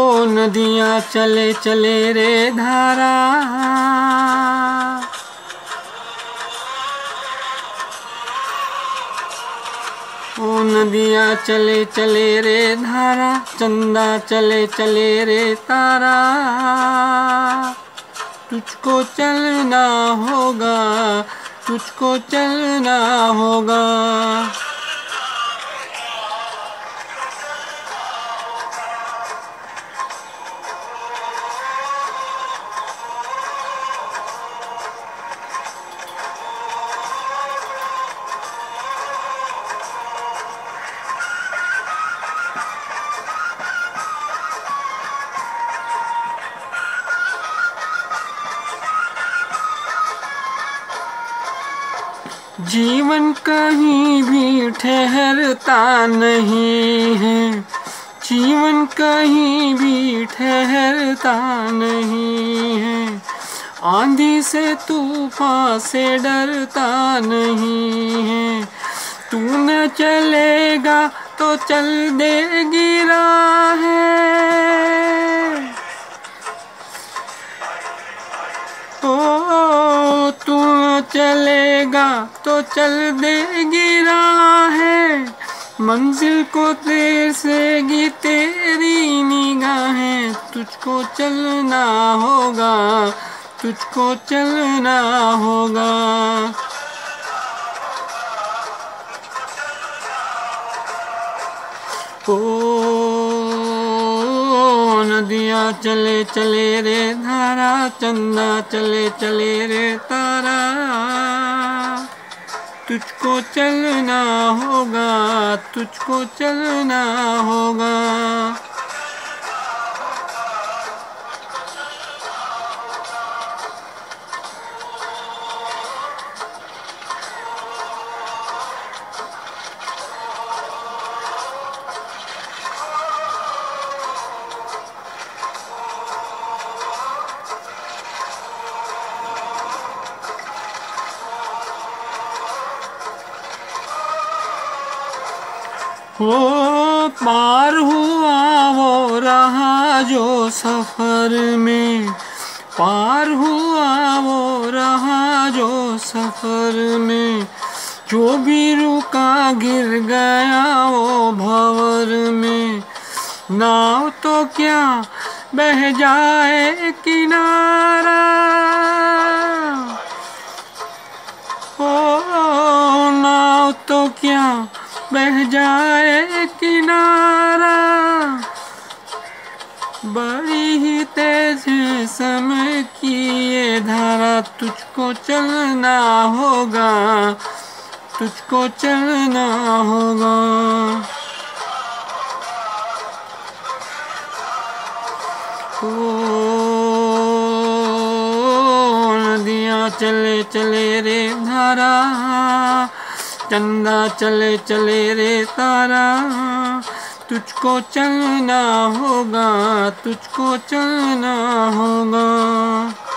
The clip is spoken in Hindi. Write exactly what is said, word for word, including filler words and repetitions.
नदियाँ चले चले रे धारा, ओ नदियाँ चले चले रे धारा, चंदा चले चले रे तारा। तुझको चलना होगा, तुझको चलना होगा। जीवन कहीं भी ठहरता नहीं है, जीवन कहीं भी ठहरता नहीं है। आंधी से तूफान से डरता नहीं है। तू न चलेगा तो चल देगी राहें, ओ तू न चलेगा तो चल देगी राहें। मंजिल को देर सेगी तेरी निगाहें। तुझको चलना होगा, तुझको चलना होगा। ओ नदियाँ चले चले रे धारा, चंदा चले चले रे तारा। तुझको चलना होगा, तुझको चलना होगा। वो पार हुआ वो रहा जो सफर में, पार हुआ वो रहा जो सफर में। जो भी रुका गिर गया वो भंवर में। नाव तो क्या बह जाए किनारा, ओ नाव तो क्या बह जाए किनारा। बड़ी ही तेज है समय की ये धारा। तुझको चलना होगा, तुझको चलना होगा। ओ नदियाँ चले चले रे धारा, चंदा चले चले रे तारा। तुझको चलना होगा, तुझको चलना होगा।